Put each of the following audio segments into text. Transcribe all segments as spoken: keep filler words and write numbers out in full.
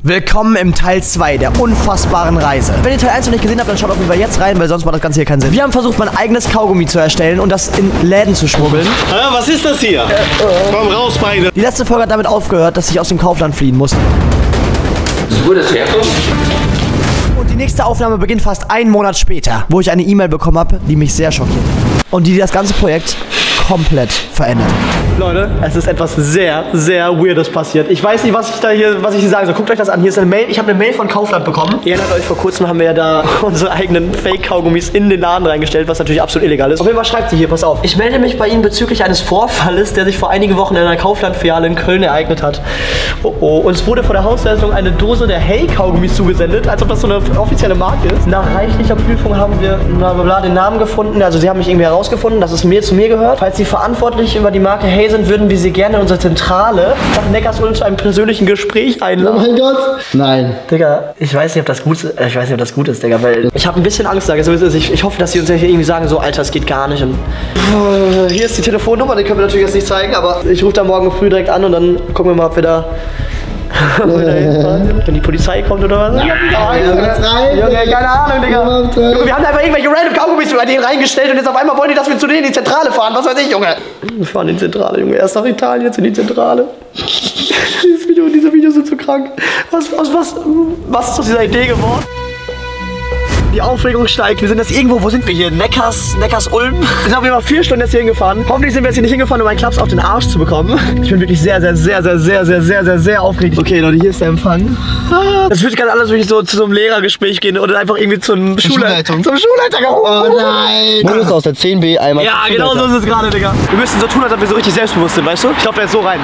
Willkommen im Teil zwei der unfassbaren Reise. Wenn ihr Teil eins noch nicht gesehen habt, dann schaut auf jeden Fall jetzt rein, weil sonst macht das Ganze hier keinen Sinn. Wir haben versucht, mein eigenes Kaugummi zu erstellen und das in Läden zu schmuggeln. Ah, was ist das hier? Äh, oh. Komm raus, beide. Die letzte Folge hat damit aufgehört, dass ich aus dem Kaufland fliehen musste. Wo das herkommt? Und die nächste Aufnahme beginnt fast einen Monat später, wo ich eine E-Mail bekommen habe, die mich sehr schockiert. Und die das ganze Projekt komplett verändert. Leute, es ist etwas sehr, sehr Weirdes passiert. Ich weiß nicht, was ich da hier, was ich hier sagen soll. Guckt euch das an. Hier ist eine Mail. Ich habe eine Mail von Kaufland bekommen. Ihr erinnert euch, vor kurzem haben wir ja da unsere eigenen Fake-Kaugummis in den Laden reingestellt, was natürlich absolut illegal ist. Auf jeden Fall schreibt sie hier, pass auf. Ich melde mich bei Ihnen bezüglich eines Vorfalles, der sich vor einigen Wochen in einer Kaufland-Filiale in Köln ereignet hat. Oh oh. Uns wurde vor der Hausleitung eine Dose der Hey-Kaugummis zugesendet, als ob das so eine offizielle Marke ist. Nach reichlicher Prüfung haben wir bla bla bla den Namen gefunden. Also sie haben mich irgendwie herausgefunden, dass es mir zu mir gehört. Falls Sie verantwortlich über die Marke Hey sind, würden wir Sie gerne in unsere Zentrale nach Neckarsulm zu einem persönlichen Gespräch einladen. Oh mein Gott! Nein. Digga, ich weiß nicht, ob das gut ist, ich weiß nicht, ob das gut ist, Digga, weil ich habe ein bisschen Angst, sage so ist es. Ich, ich hoffe, dass Sie uns ja hier irgendwie sagen, so, Alter, es geht gar nicht. Und uh, hier ist die Telefonnummer, die können wir natürlich jetzt nicht zeigen, aber ich rufe da morgen früh direkt an und dann gucken wir mal, ob wir da wenn die Polizei kommt oder was? Ja, nein, rein. Junge, keine Ahnung, Digga. Junge, wir haben da einfach irgendwelche random Kaugummis bei denen reingestellt und jetzt auf einmal wollen die, dass wir zu denen in die Zentrale fahren. Was weiß ich, Junge. Wir fahren in die Zentrale, Junge. Erst nach Italien, jetzt in die Zentrale. Dieses Video, diese Videos sind so krank. Was, was, was, was ist aus dieser Idee geworden? Die Aufregung steigt. Wir sind jetzt irgendwo, wo sind wir hier? Neckars, Neckars-Ulm. Wir sind auf jeden Fall vier Stunden jetzt hier hingefahren. Hoffentlich sind wir jetzt hier nicht hingefahren, um einen Klaps auf den Arsch zu bekommen. Ich bin wirklich sehr, sehr, sehr, sehr, sehr, sehr, sehr, sehr, sehr aufgeregt. Okay, Leute, hier ist der Empfang. Das wird gerade alles wirklich so zu so einem Lehrergespräch gehen oder einfach irgendwie zum Schulleiter. Zum Schulleiter gerufen. Oh nein. Modus aus der zehn B einmal. Ja, genau so ist es gerade, Digga. Wir müssen so tun, als ob wir so richtig selbstbewusst sind, weißt du? Ich glaube, jetzt so rein.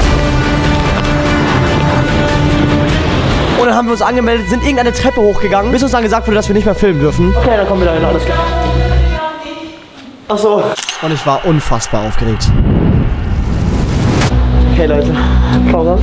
Und dann haben wir uns angemeldet, sind irgendeine Treppe hochgegangen, bis uns dann gesagt wurde, dass wir nicht mehr filmen dürfen. Okay, dann kommen wir da hin, alles klar. Ach so. Und ich war unfassbar aufgeregt. Okay, Leute, komm raus.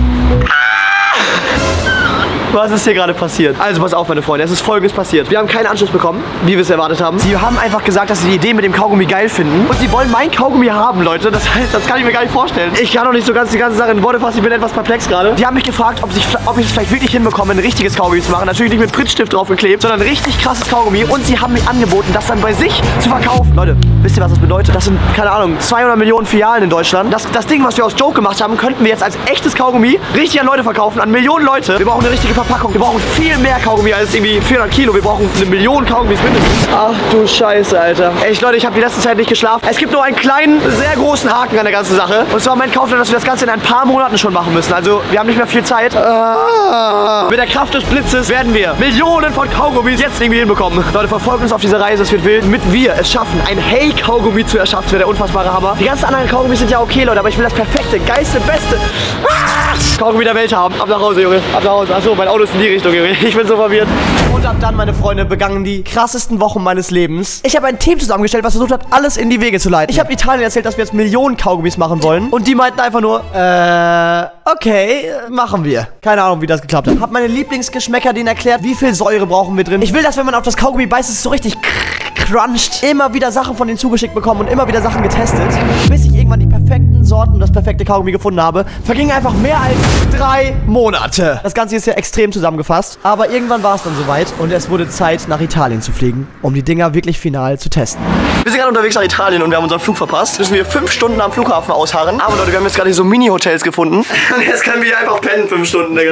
Was ist hier gerade passiert? Also pass auf, meine Freunde, es ist Folgendes passiert. Wir haben keinen Anschluss bekommen, wie wir es erwartet haben. Sie haben einfach gesagt, dass sie die Idee mit dem Kaugummi geil finden. Und sie wollen mein Kaugummi haben, Leute. Das, das kann ich mir gar nicht vorstellen. Ich kann noch nicht so ganz die ganze Sache in Worte fassen. Ich bin etwas perplex gerade. Die haben mich gefragt, ob, sich, ob ich es vielleicht wirklich hinbekomme, ein richtiges Kaugummi zu machen. Natürlich nicht mit Prittstift draufgeklebt, sondern ein richtig krasses Kaugummi. Und sie haben mir angeboten, das dann bei sich zu verkaufen. Leute, wisst ihr, was das bedeutet? Das sind, keine Ahnung, zweihundert Millionen Filialen in Deutschland. Das, das Ding, was wir aus Joke gemacht haben, könnten wir jetzt als echtes Kaugummi richtig an Leute verkaufen. An Millionen Leute. Wir brauchen eine richtige Verpackung. Wir brauchen viel mehr Kaugummi als irgendwie vierhundert Kilo. Wir brauchen eine Million Kaugummis mindestens. Ach du Scheiße, Alter. Echt, Leute, ich habe die letzte Zeit nicht geschlafen. Es gibt nur einen kleinen, sehr großen Haken an der ganzen Sache. Und zwar mein Kaufland, dass wir das Ganze in ein paar Monaten schon machen müssen. Also, wir haben nicht mehr viel Zeit. Ah. Mit der Kraft des Blitzes werden wir Millionen von Kaugummis jetzt irgendwie hinbekommen. Leute, verfolgt uns auf dieser Reise. Es wird wild. Mit wir es schaffen, ein Hey-Kaugummi zu erschaffen. Das wäre der unfassbare Hammer. Die ganzen anderen Kaugummis sind ja okay, Leute, aber ich will das perfekte, geilste, beste ah. Kaugummi der Welt haben. Ab nach Hause, Junge. Ab nach Hause. Achso, mein Auto ist in die Richtung, Junge. Ich bin so verwirrt. Und ab dann, meine Freunde, begannen die krassesten Wochen meines Lebens. Ich habe ein Team zusammengestellt, was versucht hat, alles in die Wege zu leiten. Ich habe Italien erzählt, dass wir jetzt Millionen Kaugummis machen wollen. Und die meinten einfach nur, äh, okay, machen wir. Keine Ahnung, wie das geklappt hat. Hab meine Lieblingsgeschmäcker denen erklärt, wie viel Säure brauchen wir drin. Ich will, dass wenn man auf das Kaugummi beißt, es so richtig cruncht. Immer wieder Sachen von denen zugeschickt bekommen und immer wieder Sachen getestet. Bis ich irgendwann die perfekten Sorten und das perfekte Kaugummi gefunden habe, vergingen einfach mehr als drei Monate. Das Ganze ist ja extrem zusammengefasst. Aber irgendwann war es dann soweit und es wurde Zeit, nach Italien zu fliegen, um die Dinger wirklich final zu testen. Wir sind gerade unterwegs nach Italien und wir haben unseren Flug verpasst. Müssen wir fünf Stunden am Flughafen ausharren. Aber Leute, wir haben jetzt gerade so Mini-Hotels gefunden. Und jetzt können wir hier einfach pennen, fünf Stunden, Digga.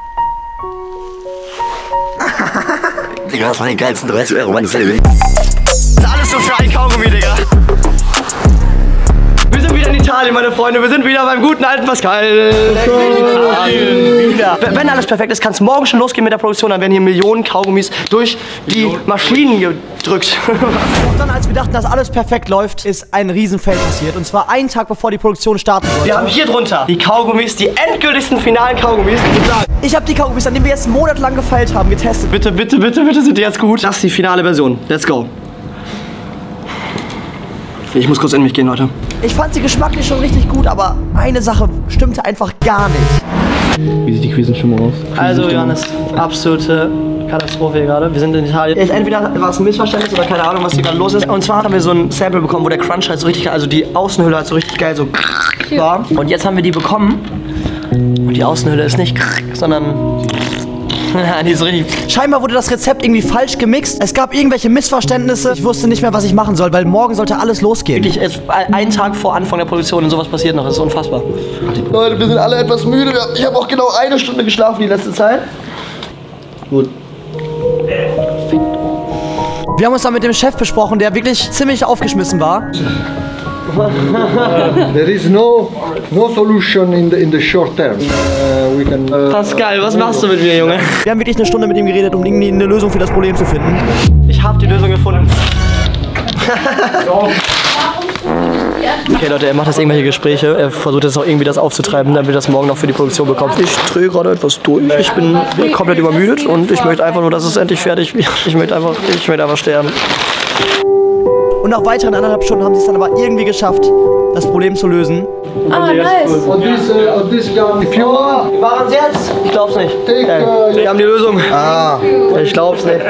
Digga, das waren die geilsten dreißig Euro meines Lebens. Das ist alles so für ein Kaugummi, Digga. Wir sind wieder in Italien, meine Freunde. Wir sind wieder beim guten alten Pascal. Wieder. Wenn alles perfekt ist, kann es morgen schon losgehen mit der Produktion. Dann werden hier Millionen Kaugummis durch die Maschinen gedrückt. Und dann, als wir dachten, dass alles perfekt läuft, ist ein Riesenfail passiert. Und zwar einen Tag, bevor die Produktion starten sollte. Wir haben hier drunter die Kaugummis, die endgültigsten finalen Kaugummis. Ich habe die Kaugummis, an denen wir jetzt monatelang gefeilt haben, getestet. Bitte, bitte, bitte, bitte sind die jetzt gut. Das ist die finale Version. Let's go. Ich muss kurz in mich gehen, Leute. Ich fand sie geschmacklich schon richtig gut, aber eine Sache stimmte einfach gar nicht. Wie sieht die Quisenstimmung aus? Also, Johannes, absolute Katastrophe hier gerade. Wir sind in Italien. Entweder war es ein Missverständnis oder keine Ahnung, was hier gerade los ist. Und zwar haben wir so ein Sample bekommen, wo der Crunch halt so richtig, also die Außenhülle halt so richtig geil so war. Und jetzt haben wir die bekommen. Und die Außenhülle ist nicht, sondern Die ist richtig. Scheinbar wurde das Rezept irgendwie falsch gemixt. Es gab irgendwelche Missverständnisse. Ich wusste nicht mehr, was ich machen soll, weil morgen sollte alles losgehen. Wirklich, es, ein Tag vor Anfang der Produktion und sowas passiert noch. Das ist unfassbar. Leute, wir sind alle etwas müde. Ich habe auch genau eine Stunde geschlafen die letzte Zeit. Gut. Wir haben uns dann mit dem Chef besprochen, der wirklich ziemlich aufgeschmissen war. There is no no solution in the in the short term. Uh, we can. Uh, Pascal, was machst du mit mir, Junge? Wir haben wirklich eine Stunde mit ihm geredet, um irgendwie eine Lösung für das Problem zu finden. Ich habe die Lösung gefunden. Okay, Leute, er macht jetzt irgendwelche Gespräche. Er versucht jetzt auch irgendwie das aufzutreiben, damit wir das morgen noch für die Produktion bekommen. Ich drehe gerade etwas durch. Ich bin komplett übermüdet und ich möchte einfach nur, dass es endlich fertig wird. Ich möchte einfach, ich möchte einfach sterben. Und nach weiteren anderthalb Stunden haben sie es dann aber irgendwie geschafft, das Problem zu lösen. Ah, nice. on this uh, on this gun, if you want, Wie waren sie jetzt? Ich glaub's nicht. take. Uh, Wir haben die Lösung. Ah, ich glaub's nicht.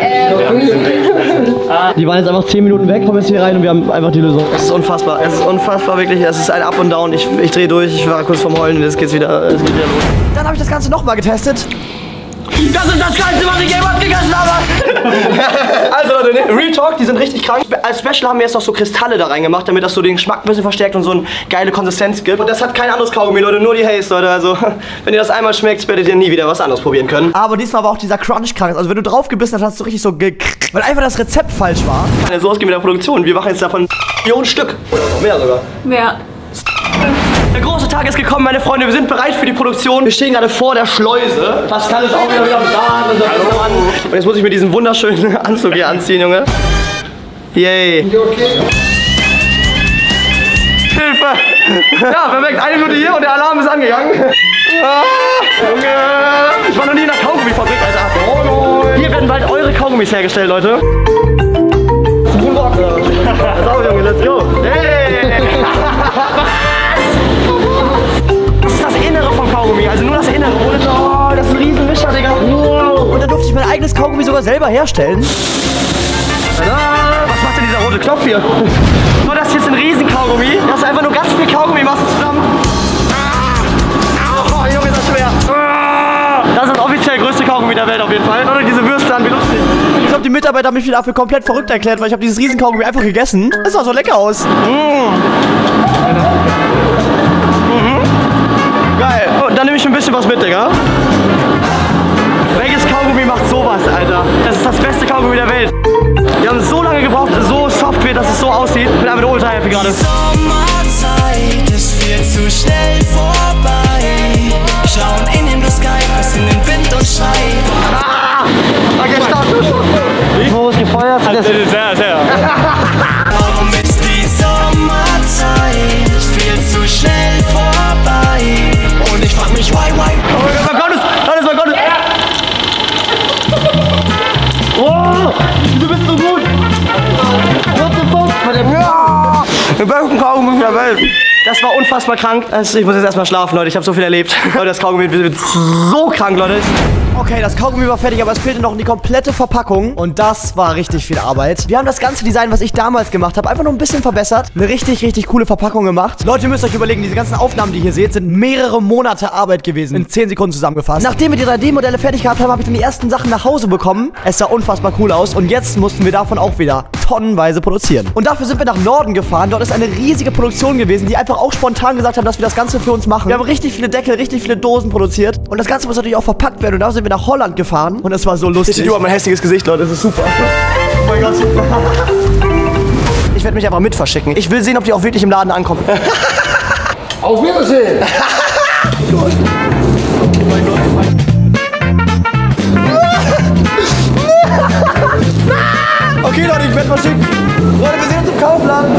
Die waren jetzt einfach zehn Minuten weg, kommen jetzt hier rein und wir haben einfach die Lösung. Es ist unfassbar, es ist unfassbar wirklich. Es ist ein Up und Down. Ich, ich drehe durch, ich war kurz vorm Heulen und jetzt geht's wieder, es geht wieder los. Dann habe ich das Ganze nochmal getestet. Das ist das Geilste, was ich jemals gegessen habe! Also Leute, ne? Real Talk, die sind richtig krank. Als Special haben wir jetzt noch so Kristalle da reingemacht, damit das so den Geschmack ein bisschen verstärkt und so eine geile Konsistenz gibt. Und das hat kein anderes Kaugummi, Leute, nur die Haze, Leute. Also, wenn ihr das einmal schmeckt, werdet ihr nie wieder was anderes probieren können. Aber diesmal war auch dieser Crunch krank. Also, wenn du drauf gebissen hast, hast du richtig so gekrrrt, weil einfach das Rezept falsch war. Kann ja so ausgehen mit der Produktion. Wir machen jetzt davon Millionen Stück. Oder noch mehr sogar. Mehr. Der große Tag ist gekommen, meine Freunde. Wir sind bereit für die Produktion. Wir stehen gerade vor der Schleuse. Pascal ist auch wieder wieder am Start und so an. Und jetzt muss ich mir diesen wunderschönen Anzug hier anziehen, Junge. Yay. Hilfe! Ja, perfekt. Eine Minute hier und der Alarm ist angegangen. Ah, Junge! Ich war noch nie in der Kaugummifabrik, Alter. Hier werden bald eure Kaugummis hergestellt, Leute. Das ist ein Rock. Pass auf, Junge, let's go. Hey! Das ist das Innere vom Kaugummi, also nur das Innere. Oh, das ist ein riesen Mischer, Digga. Wow. Und dann durfte ich mein eigenes Kaugummi sogar selber herstellen. Tada! Was macht denn dieser rote Knopf hier? Nur das hier ist ein riesen Kaugummi. Das ist einfach nur ganz viel Kaugummimasse zusammen. Oh, Junge, das ist schwer. Das ist das offiziell größte Kaugummi der Welt auf jeden Fall. Oder diese Würste an, wie lustig. Ich glaube, die Mitarbeiter haben mich wieder für komplett verrückt erklärt, weil ich habe dieses riesen Kaugummi einfach gegessen. Das sah so lecker aus. Mm. Geil. Oh, dann nehme ich ein bisschen was mit, Digga. Welches Kaugummi macht sowas, Alter? Das ist das beste Kaugummi der Welt. Wir haben so lange gebraucht, so soft wird, dass es so aussieht. Ich bin einfach ultra happy gerade. Die Sommerzeit ist viel zu schnell vorbei. Schauen in den Blue Sky, in den Wind und schreien. Ah! Okay, stopp. Wo ist gefeuert? Das ist sehr, sehr. Warum ist die Sommerzeit viel zu schnell vorbei? Und ich frag mich, why, why? Oh mein Gott, mein Gott, das ist mein Gott. Oh, du bist so gut. What the fuck? Ja, der besten Kaugummi der Welt. Das war unfassbar krank. Also ich muss jetzt erstmal schlafen, Leute. Ich habe so viel erlebt. Leute, das Kaugummi wird so krank, Leute. Okay, das Kaugummi war fertig, aber es fehlte noch die komplette Verpackung. Und das war richtig viel Arbeit. Wir haben das ganze Design, was ich damals gemacht habe, einfach nur ein bisschen verbessert. Eine richtig, richtig coole Verpackung gemacht. Leute, ihr müsst euch überlegen, diese ganzen Aufnahmen, die ihr hier seht, sind mehrere Monate Arbeit gewesen. In zehn Sekunden zusammengefasst. Nachdem wir die drei D-Modelle fertig gehabt haben, habe ich dann die ersten Sachen nach Hause bekommen. Es sah unfassbar cool aus. Und jetzt mussten wir davon auch wieder tonnenweise produzieren. Und dafür sind wir nach Norden gefahren. Dort ist eine riesige Produktion gewesen, die einfach auch spontan gesagt haben, dass wir das Ganze für uns machen. Wir haben richtig viele Deckel, richtig viele Dosen produziert. Und das Ganze muss natürlich auch verpackt werden. Und da sind wir nach Holland gefahren. Und es war so lustig. Ich sehe überhaupt mein hässliches Gesicht, Leute. Das ist super. Oh mein Gott. Ich werde mich einfach mit verschicken. Ich will sehen, ob die auch wirklich im Laden ankommen. Auf Wiedersehen! Oh mein Gott, oh mein Gott. Okay, Leute, ich werde verschicken. Leute, wir sehen uns im Kaufladen.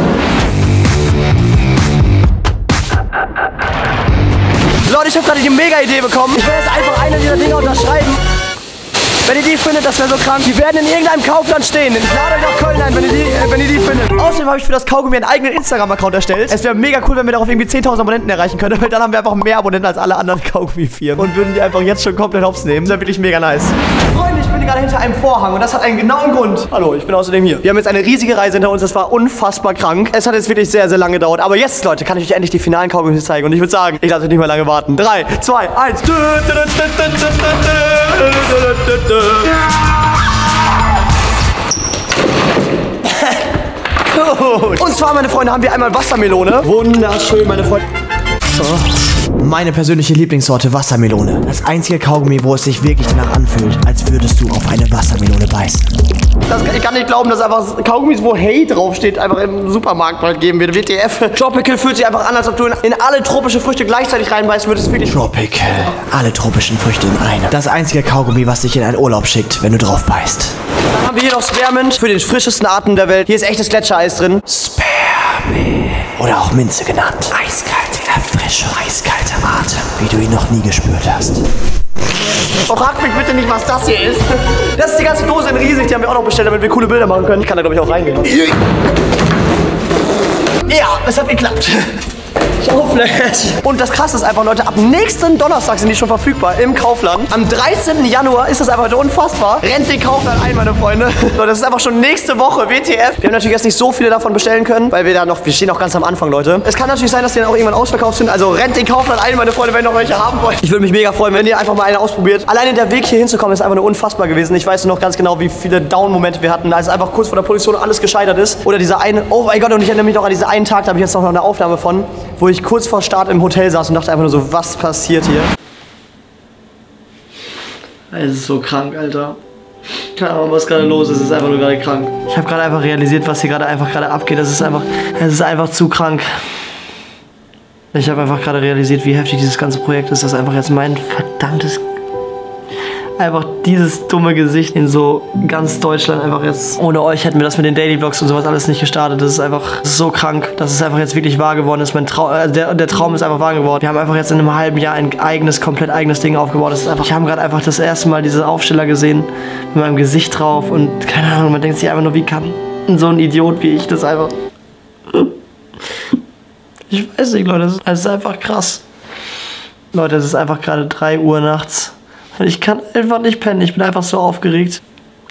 Leute, ich habe gerade die Mega-Idee bekommen. Ich werde jetzt einfach eine dieser Dinge unterschreiben. Wenn ihr die findet, das wäre so krank. Die werden in irgendeinem Kaufland stehen. Ich lade euch nach Köln ein, wenn ihr die, äh, wenn ihr die findet. Außerdem habe ich für das Kaugummi einen eigenen Instagram-Account erstellt. Es wäre mega cool, wenn wir darauf irgendwie zehntausend Abonnenten erreichen können. Weil dann haben wir einfach mehr Abonnenten als alle anderen Kaugummi-Firmen. Und würden die einfach jetzt schon komplett hops nehmen. Das wäre wirklich mega nice. Freunde, ich bin gerade hinter einem Vorhang. Und das hat einen genauen Grund. Hallo, ich bin außerdem hier. Wir haben jetzt eine riesige Reise hinter uns. Das war unfassbar krank. Es hat jetzt wirklich sehr, sehr lange gedauert. Aber jetzt, Leute, kann ich euch endlich die finalen Kaugummis zeigen. Und ich würde sagen, ich lasse euch nicht mehr lange warten. drei, zwei, eins. Gut. Und zwar, meine Freunde, haben wir einmal Wassermelone. Wunderschön, meine Freunde. So. Meine persönliche Lieblingssorte Wassermelone. Das einzige Kaugummi, wo es sich wirklich danach anfühlt, als würdest du auf eine Wassermelone beißen. Das, ich kann nicht glauben, dass einfach Kaugummis, wo Hey draufsteht, einfach im Supermarkt bald geben wird. W T F. Tropical fühlt sich einfach an, als ob du in, in alle tropischen Früchte gleichzeitig reinbeißen würdest. Wirklich Tropical. Alle tropischen Früchte in einer. Das einzige Kaugummi, was dich in einen Urlaub schickt, wenn du drauf beißt. Dann haben wir hier noch Spearmint für den frischesten Atem der Welt. Hier ist echtes Gletschereis drin. Spearmint. Oder auch Minze genannt. Eiskalte, frische, eiskalte Atem, wie du ihn noch nie gespürt hast. Oh, frag mich bitte nicht, was das hier ist. Das ist die ganze Dose in riesig, die haben wir auch noch bestellt, damit wir coole Bilder machen können. Ich kann da, glaube ich, auch reingehen. Ja, es hat geklappt. Schauflash. Und das Krasse ist einfach, Leute, ab nächsten Donnerstag sind die schon verfügbar im Kaufland. Am dreizehnten Januar ist das einfach unfassbar. Rennt den Kaufland ein, meine Freunde. Leute, das ist einfach schon nächste Woche, W T F. Wir haben natürlich jetzt nicht so viele davon bestellen können, weil wir da noch, wir stehen noch ganz am Anfang, Leute. Es kann natürlich sein, dass die dann auch irgendwann ausverkauft sind. Also rennt den Kaufland ein, meine Freunde, wenn ihr noch welche haben wollt. Ich würde mich mega freuen, wenn ihr einfach mal eine ausprobiert. Alleine der Weg hier hinzukommen ist einfach nur unfassbar gewesen. Ich weiß nur noch ganz genau, wie viele Down-Momente wir hatten, als einfach kurz vor der Position alles gescheitert ist. Oder dieser eine, oh mein Gott, und ich erinnere mich noch an diesen einen Tag, da habe ich jetzt noch eine Aufnahme von, wo ich kurz vor Start im Hotel saß und dachte einfach nur so, was passiert hier? Es ist so krank, Alter. Keine Ahnung, was gerade los ist. Es ist einfach nur gerade krank. Ich habe gerade einfach realisiert, was hier gerade einfach gerade abgeht. Das ist einfach, es ist einfach zu krank. Ich habe einfach gerade realisiert, wie heftig dieses ganze Projekt ist. Das ist einfach jetzt mein verdammtes... Einfach dieses dumme Gesicht in so ganz Deutschland einfach jetzt. Ohne euch hätten wir das mit den Daily Vlogs und sowas alles nicht gestartet. Das ist einfach so krank, dass es einfach jetzt wirklich wahr geworden ist. Mein Traum, äh, der, der Traum ist einfach wahr geworden. Wir haben einfach jetzt in einem halben Jahr ein eigenes, komplett eigenes Ding aufgebaut. Das ist einfach, ich habe gerade einfach das erste Mal diese Aufsteller gesehen mit meinem Gesicht drauf und keine Ahnung, man denkt sich einfach nur, wie kann so ein Idiot wie ich das einfach... Ich weiß nicht, Leute, es ist einfach krass. Leute, es ist einfach gerade drei Uhr nachts. Und ich kann einfach nicht pennen, ich bin einfach so aufgeregt.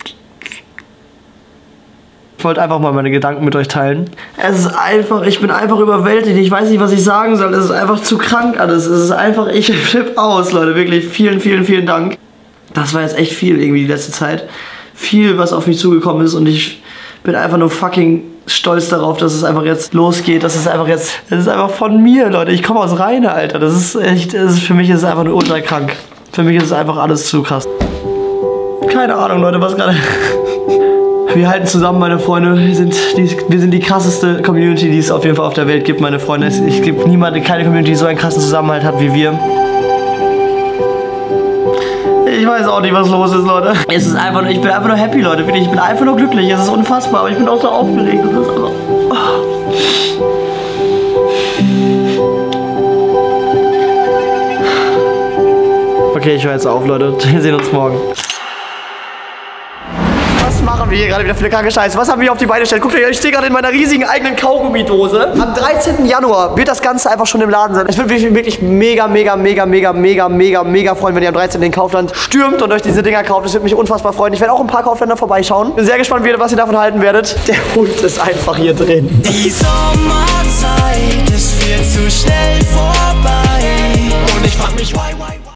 Ich wollte einfach mal meine Gedanken mit euch teilen. Es ist einfach, ich bin einfach überwältigt, ich weiß nicht, was ich sagen soll. Es ist einfach zu krank alles. Es ist einfach, ich flippe aus, Leute, wirklich. Vielen, vielen, vielen Dank. Das war jetzt echt viel irgendwie die letzte Zeit. Viel, was auf mich zugekommen ist und ich bin einfach nur fucking stolz darauf, dass es einfach jetzt losgeht. Das ist einfach jetzt, das ist einfach von mir, Leute. Ich komme aus Rheine, Alter. Das ist echt, das ist, für mich ist es einfach nur ultra krank. Für mich ist es einfach alles zu krass. Keine Ahnung, Leute, was gerade... Wir halten zusammen, meine Freunde. Wir sind, die, wir sind die krasseste Community, die es auf jeden Fall auf der Welt gibt, meine Freunde. Es gibt niemanden, keine Community, die so einen krassen Zusammenhalt hat wie wir. Ich weiß auch nicht, was los ist, Leute. Es ist einfach nur, ich bin einfach nur happy, Leute. Ich bin einfach nur glücklich. Es ist unfassbar, aber ich bin auch so aufgeregt. Das ist einfach... Oh. Okay, ich höre jetzt auf, Leute. Wir sehen uns morgen. Was machen wir hier gerade wieder für eine kranke Scheiße? Was haben wir auf die Beine gestellt? Guckt euch, ich stehe gerade in meiner riesigen eigenen Kaugummidose. Am dreizehnten Januar wird das Ganze einfach schon im Laden sein. Es würde mich wirklich mega, mega, mega, mega, mega, mega, mega freuen, wenn ihr am dreizehnten den Kaufland stürmt und euch diese Dinger kauft. Das würde mich unfassbar freuen. Ich werde auch ein paar Kaufländer vorbeischauen. Bin sehr gespannt, was ihr davon halten werdet. Der Hund ist einfach hier drin. Die Sommerzeit ist viel zu schnell vorbei. Und ich frag mich, why, why?